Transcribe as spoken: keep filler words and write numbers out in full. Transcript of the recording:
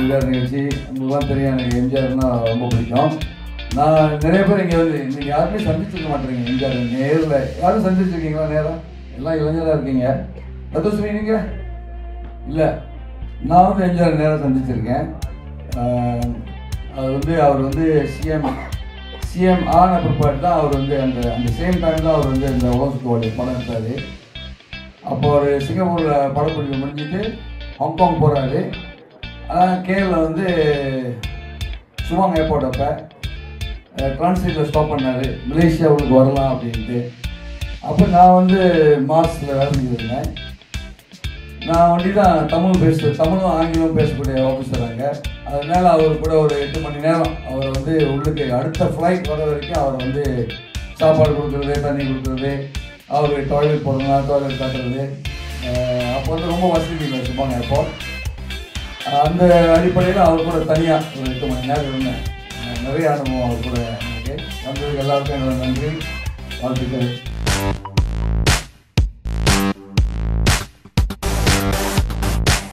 இருக்கார் நிகழ்ச்சி. உங்களுக்குலாம் தெரியும், எனக்கு எம்ஜிஆர்னா ரொம்ப பிடிக்கும். நான் நிறைய பேர் இங்கே வந்து நீங்கள் யாருமே சந்திச்சிருக்க மாட்டேறீங்க. எம்ஜிஆர் நேரில் யாரும் சந்திச்சிருக்கீங்களா? நேரம் எல்லாம் இளைஞராக இருக்கீங்க. ரத்துஸ்ரீ நீங்கள் இல்லை. நான் வந்து எம்ஜிஆர் நேரம் சந்திச்சிருக்கேன். அது வந்து அவர் வந்து சிஎம் சிஎம் ஆன பிற்பாடு தான் அவர் வந்து அந்த அந்த சேம் டைம் தான் அவர் வந்து இந்த உலகத்துக்கு படம் எடுத்தார். அப்போ ஒரு சிங்கப்பூரில் படப்பிடிப்பு முடிஞ்சிட்டு ஹாங்காங் போகிறாரு. ஆனால் கேரளா வந்து சுவாங் ஏர்போர்ட் அப்போ டிரான்ஸ்லேட்டில் ஸ்டாப் பண்ணார், மலேசியாவுக்கு வரலாம் அப்படின்ட்டு. அப்போ நான் வந்து மார்க்ஸில் வேலை செஞ்சுருந்தேன். நான் வண்டி தான் தமிழ் பேச தமிழும் ஆங்கிலம் பேசக்கூடிய ஆஃபீஸர் அங்கே. அதனால் அவர் கூட ஒரு எட்டு மணி நேரம் அவரை வந்து உள்ளுக்கு அடுத்த ஃப்ளைட் வர வரைக்கும் அவரை வந்து சாப்பாடு கொடுக்குறது, தண்ணி கொடுக்குறது, அவர் டாய்லெட் போடணும்னா டாய்லெட் காட்டுறது. அப்போ வந்து ரொம்ப வசதி இல்லை சும்மாங்க. அப்போ அந்த அடிப்படையில் அவர் கூட தனியாக ஒரு எட்டு மணி நேரம் இருந்தேன். நிறைய அனுபவம் அவர் கூட எனக்கு. வந்ததுக்கு எல்லாருக்கும் என்னோட நன்றி, வாழ்த்துக்கள்.